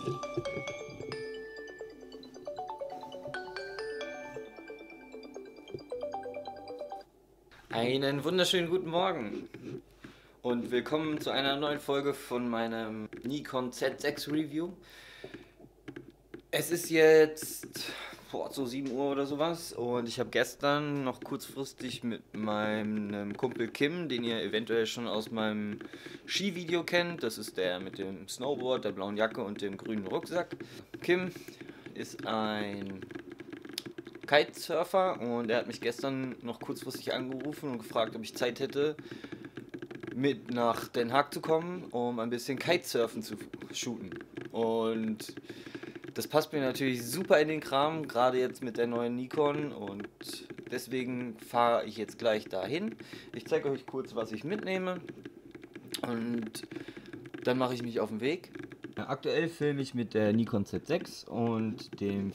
Einen wunderschönen guten Morgen und willkommen zu einer neuen Folge von meinem Nikon Z6 Review. Es ist jetzt so 7 Uhr oder sowas und ich habe gestern noch kurzfristig mit meinem Kumpel Kim, den ihr eventuell schon aus meinem Skivideo kennt, das ist der mit dem Snowboard, der blauen Jacke und dem grünen Rucksack. Kim ist ein Kitesurfer und er hat mich gestern noch kurzfristig angerufen und gefragt, ob ich Zeit hätte, mit nach Den Haag zu kommen, um ein bisschen Kitesurfen zu shooten. Und das passt mir natürlich super in den Kram, gerade jetzt mit der neuen Nikon, und deswegen fahre ich jetzt gleich dahin. Ich zeige euch kurz, was ich mitnehme und dann mache ich mich auf den Weg. Aktuell filme ich mit der Nikon Z6 und dem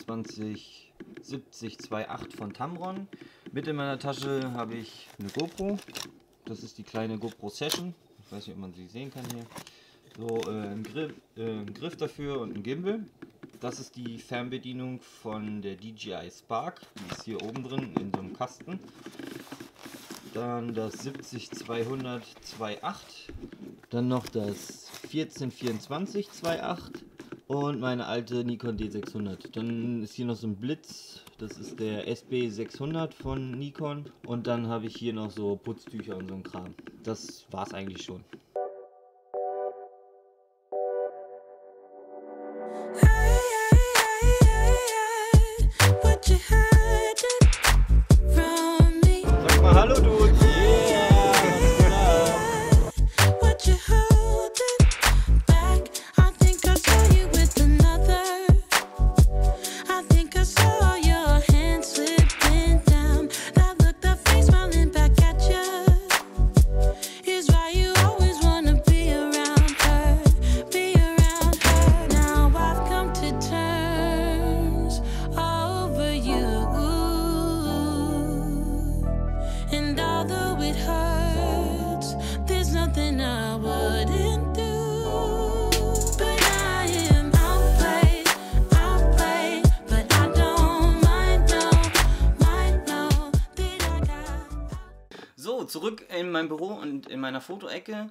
24-70-2.8 von Tamron. Mit in meiner Tasche habe ich eine GoPro. Das ist die kleine GoPro Session. Ich weiß nicht, ob man sie sehen kann hier. So, ein Griff dafür und ein Gimbal. Das ist die Fernbedienung von der DJI Spark. Die ist hier oben drin in so einem Kasten. Dann das 70-200 2.8. Dann noch das 1424 2.8 und meine alte Nikon D600. Dann ist hier noch so ein Blitz, das ist der SB600 von Nikon. Und dann habe ich hier noch so Putztücher und so ein Kram. Das war's eigentlich schon. Sag mal hallo, du! So, zurück in meinem Büro und in meiner Fotoecke.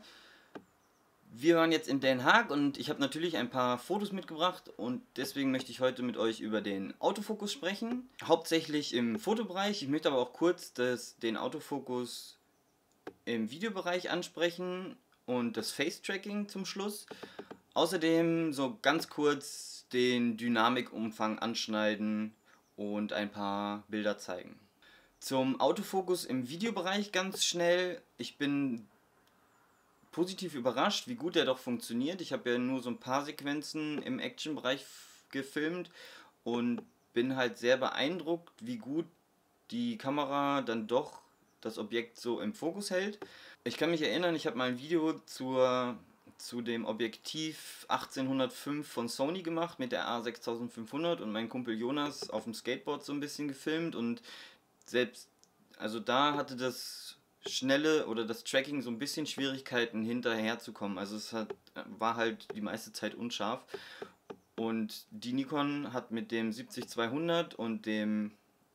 Wir waren jetzt in Den Haag und ich habe natürlich ein paar Fotos mitgebracht und deswegen möchte ich heute mit euch über den Autofokus sprechen. Hauptsächlich im Fotobereich, ich möchte aber auch kurz den Autofokus im Videobereich ansprechen und das Face-Tracking zum Schluss. Außerdem so ganz kurz den Dynamikumfang anschneiden und ein paar Bilder zeigen. Zum Autofokus im Videobereich ganz schnell. Ich bin positiv überrascht, wie gut der doch funktioniert. Ich habe ja nur so ein paar Sequenzen im Action-Bereich gefilmt und bin halt sehr beeindruckt, wie gut die Kamera dann doch das Objekt so im Fokus hält. Ich kann mich erinnern, ich habe mal ein Video zu dem Objektiv 1805 von Sony gemacht mit der A6500 und mein Kumpel Jonas auf dem Skateboard so ein bisschen gefilmt, und selbst, also da hatte das Schnelle oder das Tracking so ein bisschen Schwierigkeiten hinterher zu kommen. Also es war halt die meiste Zeit unscharf. Und die Nikon hat mit dem 70-200 und dem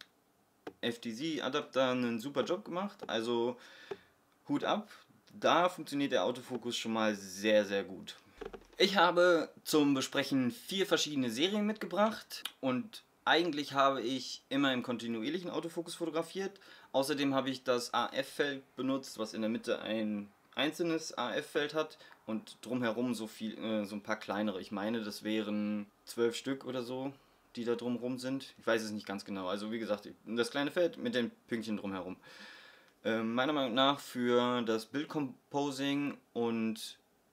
FTZ-Adapter einen super Job gemacht. Also Hut ab, da funktioniert der Autofokus schon mal sehr, sehr gut. Ich habe zum Besprechen 4 verschiedene Serien mitgebracht und eigentlich habe ich immer im kontinuierlichen Autofokus fotografiert. Außerdem habe ich das AF-Feld benutzt, was in der Mitte ein einzelnes AF-Feld hat und drumherum so ein paar kleinere. Ich meine, das wären 12 Stück oder so, die da drumherum sind. Ich weiß es nicht ganz genau. Also wie gesagt, das kleine Feld mit den Pünktchen drumherum. Meiner Meinung nach für das Bildcomposing und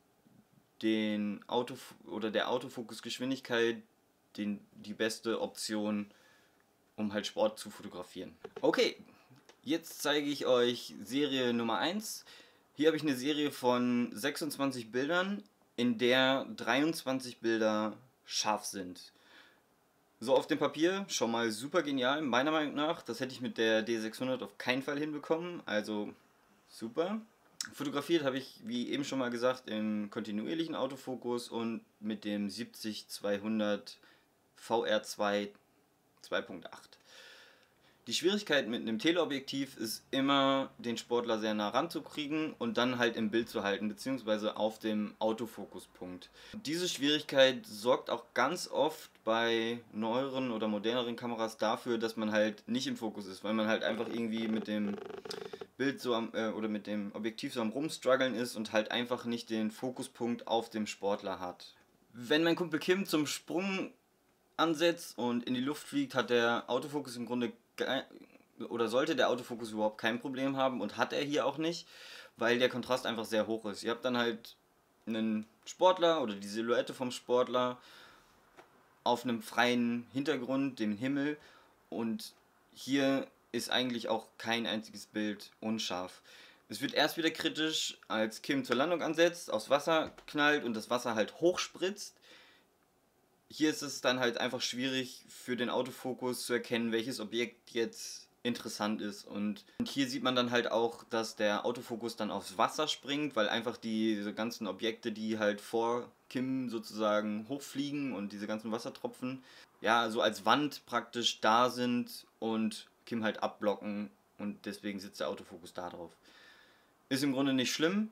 der Autofokusgeschwindigkeit die beste Option, um halt Sport zu fotografieren. Okay, jetzt zeige ich euch Serie Nummer 1. Hier habe ich eine Serie von 26 Bildern, in der 23 Bilder scharf sind. So auf dem Papier schon mal super genial, meiner Meinung nach. Das hätte ich mit der D600 auf keinen Fall hinbekommen, also super. Fotografiert habe ich, wie eben schon mal gesagt, im kontinuierlichen Autofokus und mit dem 70-200 VR2 2.8. Die Schwierigkeit mit einem Teleobjektiv ist immer, den Sportler sehr nah ranzukriegen und dann halt im Bild zu halten, beziehungsweise auf dem Autofokuspunkt. Diese Schwierigkeit sorgt auch ganz oft bei neueren oder moderneren Kameras dafür, dass man halt nicht im Fokus ist, weil man halt einfach irgendwie mit dem Bild so oder mit dem Objektiv so am Rumstruggeln ist und halt einfach nicht den Fokuspunkt auf dem Sportler hat. Wenn mein Kumpel Kim zum Sprung ansetzt und in die Luft fliegt, hat der Autofokus im Grunde oder sollte der Autofokus überhaupt kein Problem haben und hat er hier auch nicht, weil der Kontrast einfach sehr hoch ist. Ihr habt dann halt einen Sportler oder die Silhouette vom Sportler auf einem freien Hintergrund, dem Himmel, und hier ist eigentlich auch kein einziges Bild unscharf. Es wird erst wieder kritisch, als Kim zur Landung ansetzt, aufs Wasser knallt und das Wasser halt hochspritzt. Hier ist es dann halt einfach schwierig für den Autofokus zu erkennen, welches Objekt jetzt interessant ist. Und hier sieht man dann halt auch, dass der Autofokus dann aufs Wasser springt, weil einfach diese ganzen Objekte, die halt vor Kim sozusagen hochfliegen und diese ganzen Wassertropfen, ja, so als Wand praktisch da sind und Kim halt abblocken, und deswegen sitzt der Autofokus da drauf. Ist im Grunde nicht schlimm,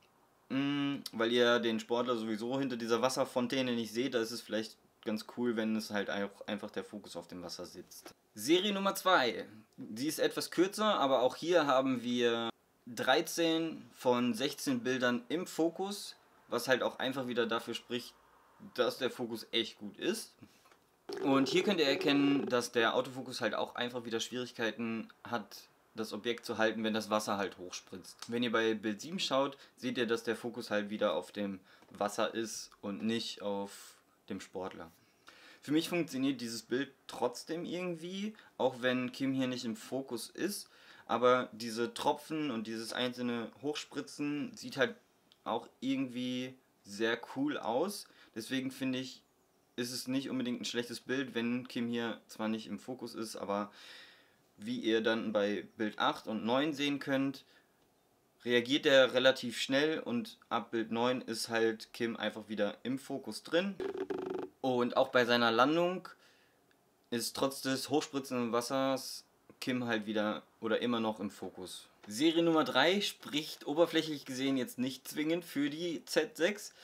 weil ihr den Sportler sowieso hinter dieser Wasserfontäne nicht seht. Da ist es vielleicht ganz cool, wenn es halt auch einfach der Fokus auf dem Wasser sitzt. Serie Nummer 2. Die ist etwas kürzer, aber auch hier haben wir 13 von 16 Bildern im Fokus, was halt auch einfach wieder dafür spricht, dass der Fokus echt gut ist. Und hier könnt ihr erkennen, dass der Autofokus halt auch einfach wieder Schwierigkeiten hat, das Objekt zu halten, wenn das Wasser halt hochspritzt. Wenn ihr bei Bild 7 schaut, seht ihr, dass der Fokus halt wieder auf dem Wasser ist und nicht auf dem Sportler. Für mich funktioniert dieses Bild trotzdem irgendwie, auch wenn Kim hier nicht im Fokus ist, aber diese Tropfen und dieses einzelne Hochspritzen sieht halt auch irgendwie sehr cool aus. Deswegen finde ich, ist es nicht unbedingt ein schlechtes Bild, wenn Kim hier zwar nicht im Fokus ist, aber wie ihr dann bei Bild 8 und 9 sehen könnt, reagiert er relativ schnell und ab Bild 9 ist halt Kim einfach wieder im Fokus drin. Und auch bei seiner Landung ist trotz des hochspritzenden Wassers Kim halt wieder oder immer noch im Fokus. Serie Nummer 3 spricht oberflächlich gesehen jetzt nicht zwingend für die Z6.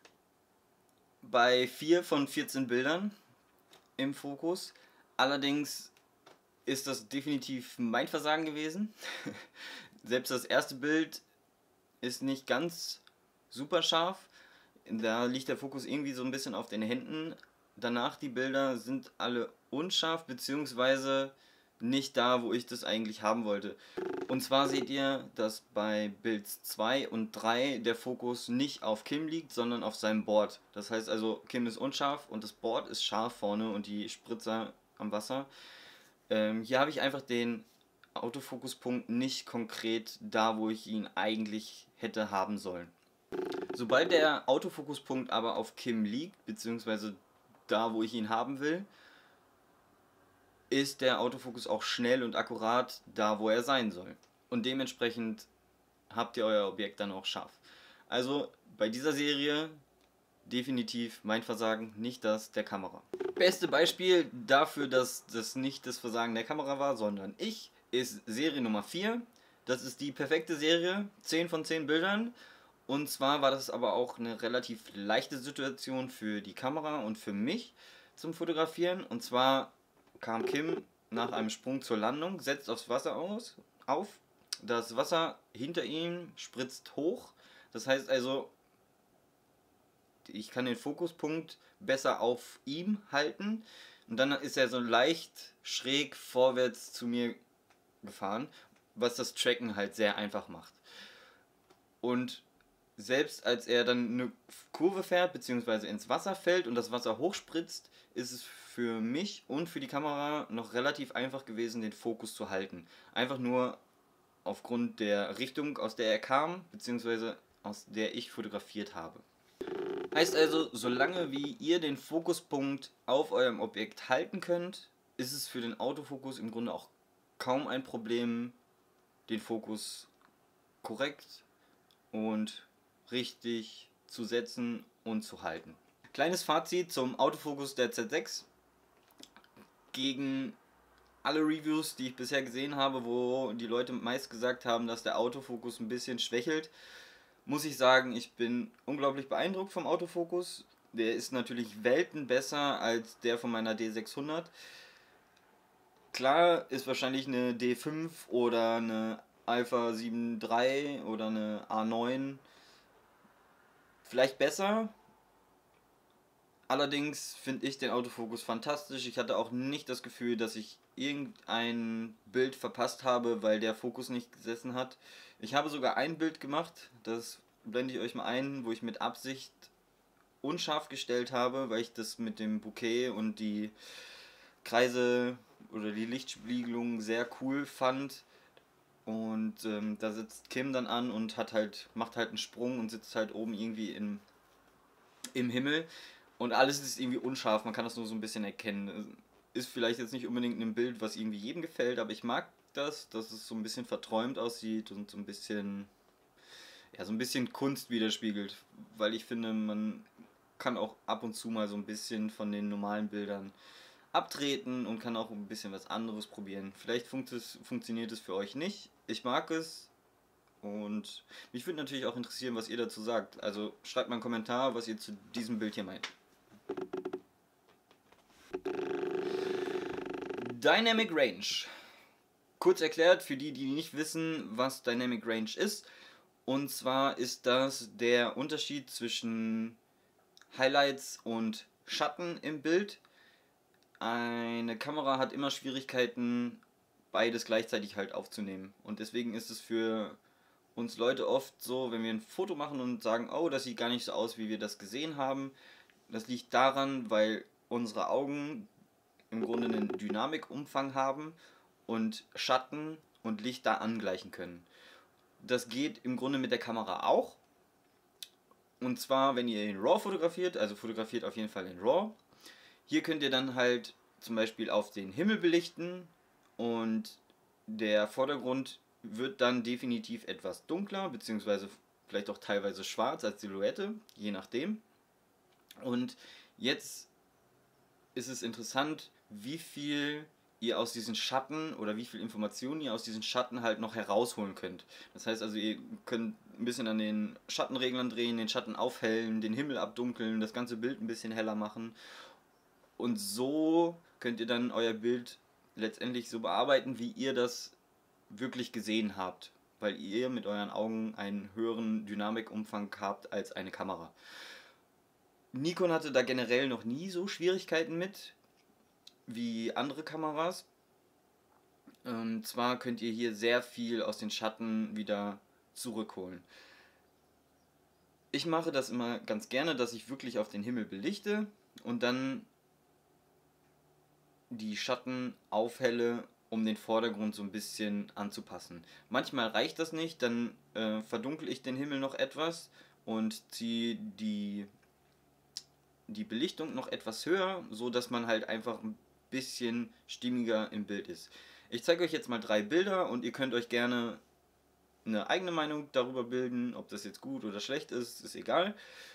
Bei 4 von 14 Bildern im Fokus. Allerdings ist das definitiv mein Versagen gewesen. Selbst das erste Bild ist nicht ganz super scharf. Da liegt der Fokus irgendwie so ein bisschen auf den Händen. Danach die Bilder sind alle unscharf, beziehungsweise nicht da, wo ich das eigentlich haben wollte. Und zwar seht ihr, dass bei Bild 2 und 3 der Fokus nicht auf Kim liegt, sondern auf seinem Board. Das heißt also, Kim ist unscharf und das Board ist scharf vorne und die Spritzer am Wasser. Hier habe ich einfach den Autofokuspunkt nicht konkret da, wo ich ihn eigentlich hätte haben sollen. Sobald der Autofokuspunkt aber auf Kim liegt, beziehungsweise da, wo ich ihn haben will, ist der Autofokus auch schnell und akkurat da, wo er sein soll. Und dementsprechend habt ihr euer Objekt dann auch scharf. Also bei dieser Serie definitiv mein Versagen, nicht das der Kamera. Beste Beispiel dafür, dass das nicht das Versagen der Kamera war, sondern ich, ist Serie Nummer 4. Das ist die perfekte Serie, 10 von 10 Bildern. Und zwar war das aber auch eine relativ leichte Situation für die Kamera und für mich zum Fotografieren. Und zwar kam Kim nach einem Sprung zur Landung, setzt aufs Wasser auf. Das Wasser hinter ihm spritzt hoch. Das heißt also, ich kann den Fokuspunkt besser auf ihm halten. Und dann ist er so leicht schräg vorwärts zu mir gefahren, was das Tracken halt sehr einfach macht. Und selbst als er dann eine Kurve fährt, beziehungsweise ins Wasser fällt und das Wasser hochspritzt, ist es für mich und für die Kamera noch relativ einfach gewesen, den Fokus zu halten. Einfach nur aufgrund der Richtung, aus der er kam, beziehungsweise aus der ich fotografiert habe. Heißt also, solange wie ihr den Fokuspunkt auf eurem Objekt halten könnt, ist es für den Autofokus im Grunde auch kaum ein Problem, den Fokus korrekt und richtig zu setzen und zu halten. Kleines Fazit zum Autofokus der Z6. Gegen alle Reviews, die ich bisher gesehen habe, wo die Leute meist gesagt haben, dass der Autofokus ein bisschen schwächelt, muss ich sagen, ich bin unglaublich beeindruckt vom Autofokus. Der ist natürlich Welten besser als der von meiner D600. Klar ist wahrscheinlich eine D5 oder eine Alpha 7 III oder eine A9 vielleicht besser. Allerdings finde ich den Autofokus fantastisch. Ich hatte auch nicht das Gefühl, dass ich irgendein Bild verpasst habe, weil der Fokus nicht gesessen hat. Ich habe sogar ein Bild gemacht, das blende ich euch mal ein, wo ich mit Absicht unscharf gestellt habe, weil ich das mit dem Bouquet und die Kreise oder die Lichtspiegelung sehr cool fand. Und da sitzt Kim dann an und macht halt einen Sprung und sitzt halt oben irgendwie im Himmel. Und alles ist irgendwie unscharf, man kann das nur so ein bisschen erkennen. Ist vielleicht jetzt nicht unbedingt ein Bild, was irgendwie jedem gefällt, aber ich mag das, dass es so ein bisschen verträumt aussieht und so ein bisschen, ja, so ein bisschen Kunst widerspiegelt. Weil ich finde, man kann auch ab und zu mal so ein bisschen von den normalen Bildern abtreten und kann auch ein bisschen was anderes probieren. Vielleicht funktioniert es für euch nicht. Ich mag es und mich würde natürlich auch interessieren, was ihr dazu sagt. Also schreibt mal einen Kommentar, was ihr zu diesem Bild hier meint. Dynamic Range. Kurz erklärt für die, die nicht wissen, was Dynamic Range ist. Und zwar ist das der Unterschied zwischen Highlights und Schatten im Bild. Eine Kamera hat immer Schwierigkeiten, beides gleichzeitig halt aufzunehmen. Und deswegen ist es für uns Leute oft so, wenn wir ein Foto machen und sagen, oh, das sieht gar nicht so aus, wie wir das gesehen haben. Das liegt daran, weil unsere Augen im Grunde einen Dynamikumfang haben und Schatten und Licht da angleichen können. Das geht im Grunde mit der Kamera auch. Und zwar, wenn ihr in RAW fotografiert, also fotografiert auf jeden Fall in RAW. Hier könnt ihr dann halt zum Beispiel auf den Himmel belichten und der Vordergrund wird dann definitiv etwas dunkler, beziehungsweise vielleicht auch teilweise schwarz als Silhouette, je nachdem. Und jetzt ist es interessant, wie viel ihr aus diesen Schatten oder wie viel Informationen ihr aus diesen Schatten halt noch herausholen könnt. Das heißt also, ihr könnt ein bisschen an den Schattenreglern drehen, den Schatten aufhellen, den Himmel abdunkeln, das ganze Bild ein bisschen heller machen. Und so könnt ihr dann euer Bild letztendlich so bearbeiten, wie ihr das wirklich gesehen habt. Weil ihr mit euren Augen einen höheren Dynamikumfang habt als eine Kamera. Nikon hatte da generell noch nie so Schwierigkeiten mit wie andere Kameras. Und zwar könnt ihr hier sehr viel aus den Schatten wieder zurückholen. Ich mache das immer ganz gerne, dass ich wirklich auf den Himmel belichte und dann die Schatten aufhelle, um den Vordergrund so ein bisschen anzupassen. Manchmal reicht das nicht, dann verdunkel ich den Himmel noch etwas und ziehe die Belichtung noch etwas höher, so dass man halt einfach ein bisschen stimmiger im Bild ist. Ich zeige euch jetzt mal 3 Bilder und ihr könnt euch gerne eine eigene Meinung darüber bilden, ob das jetzt gut oder schlecht ist egal.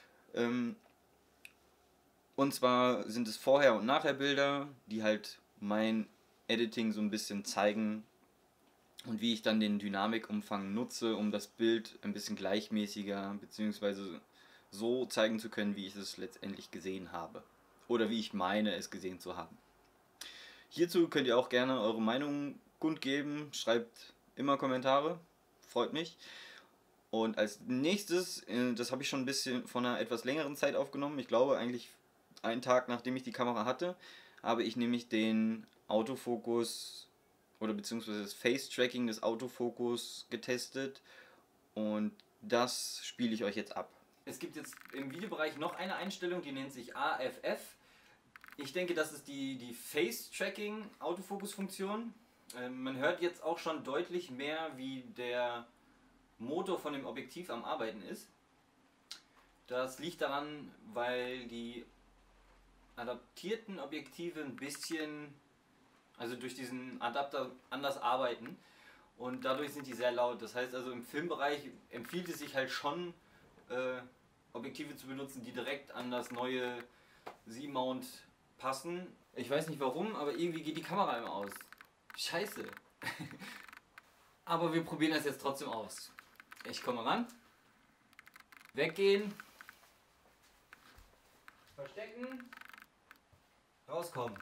Und zwar sind es Vorher- und Nachher-Bilder, die halt mein Editing so ein bisschen zeigen und wie ich dann den Dynamikumfang nutze, um das Bild ein bisschen gleichmäßiger bzw. so zeigen zu können, wie ich es letztendlich gesehen habe. Oder wie ich meine, es gesehen zu haben. Hierzu könnt ihr auch gerne eure Meinung kundgeben. Schreibt immer Kommentare. Freut mich. Und als nächstes, das habe ich schon ein bisschen von einer etwas längeren Zeit aufgenommen. Ich glaube eigentlich einen Tag nachdem ich die Kamera hatte, habe ich nämlich den Autofokus oder beziehungsweise das Face-Tracking des Autofokus getestet. Und das spiele ich euch jetzt ab. Es gibt jetzt im Videobereich noch eine Einstellung, die nennt sich AFF. Ich denke, das ist die Face-Tracking-Autofokus-Funktion. Man hört jetzt auch schon deutlich mehr, wie der Motor von dem Objektiv am Arbeiten ist. Das liegt daran, weil die adaptierten Objektive ein bisschen, also durch diesen Adapter anders arbeiten. und dadurch sind die sehr laut. Das heißt also, im Filmbereich empfiehlt es sich halt schon, Objektive zu benutzen, die direkt an das neue Z-Mount passen. Ich weiß nicht warum, aber irgendwie geht die Kamera immer aus. Scheiße. Aber wir probieren das jetzt trotzdem aus. Ich komme ran. Weggehen. Verstecken. Rauskommen.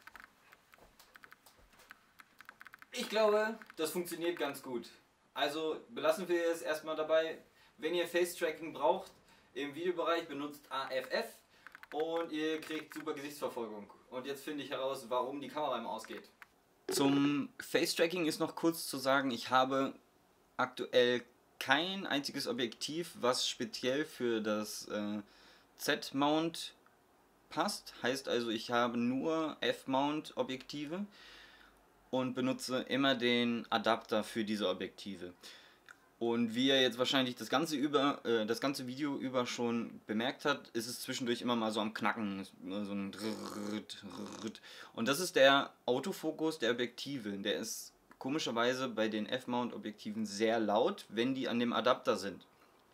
Ich glaube, das funktioniert ganz gut. Also belassen wir es erstmal dabei. Wenn ihr Face-Tracking braucht, im Videobereich benutzt AFF und ihr kriegt super Gesichtsverfolgung. Und jetzt finde ich heraus, warum die Kamera immer ausgeht. Zum Face-Tracking ist noch kurz zu sagen, ich habe aktuell kein einziges Objektiv, was speziell für das Z-Mount passt. Heißt also, ich habe nur F-Mount Objektive und benutze immer den Adapter für diese Objektive. Und wie ihr jetzt wahrscheinlich das ganze Video über schon bemerkt habt, ist es zwischendurch immer mal so am Knacken. So ein und das ist der Autofokus der Objektive. Der ist komischerweise bei den F-Mount Objektiven sehr laut, wenn die an dem Adapter sind.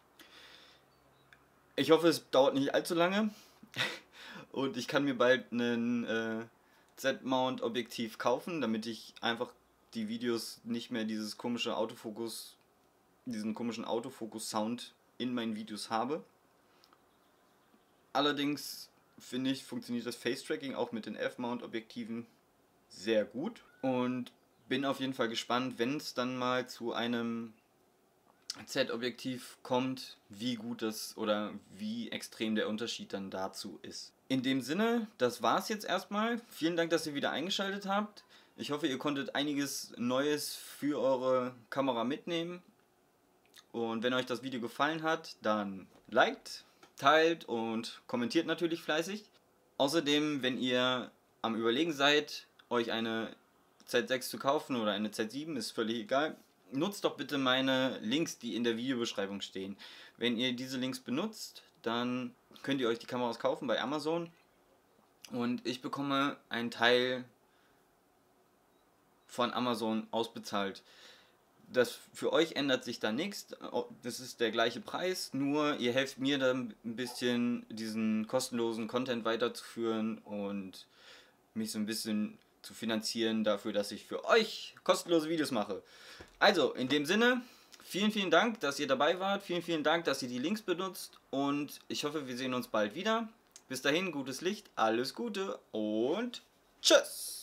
Ich hoffe, es dauert nicht allzu lange und ich kann mir bald einen Z-Mount Objektiv kaufen, damit ich einfach die Videos nicht mehr diesen komischen Autofokus-Sound in meinen Videos habe. Allerdings finde ich, funktioniert das Face-Tracking auch mit den F-Mount Objektiven sehr gut und bin auf jeden Fall gespannt, wenn es dann mal zu einem Z-Objektiv kommt, wie gut das oder wie extrem der Unterschied dann dazu ist. In dem Sinne, das war's jetzt erstmal. Vielen Dank, dass ihr wieder eingeschaltet habt. Ich hoffe, ihr konntet einiges Neues für eure Kamera mitnehmen. Und wenn euch das Video gefallen hat, dann liked, teilt und kommentiert natürlich fleißig. Außerdem, wenn ihr am Überlegen seid, euch eine Z6 zu kaufen oder eine Z7, ist völlig egal, nutzt doch bitte meine Links, die in der Videobeschreibung stehen. Wenn ihr diese Links benutzt, dann könnt ihr euch die Kameras kaufen bei Amazon und ich bekomme einen Teil von Amazon ausbezahlt. Das für euch ändert sich da nichts, das ist der gleiche Preis, nur ihr helft mir dann ein bisschen diesen kostenlosen Content weiterzuführen und mich so ein bisschen zu finanzieren dafür, dass ich für euch kostenlose Videos mache. Also, in dem Sinne, vielen Dank, dass ihr dabei wart, vielen Dank, dass ihr die Links benutzt und ich hoffe, wir sehen uns bald wieder. Bis dahin, gutes Licht, alles Gute und tschüss!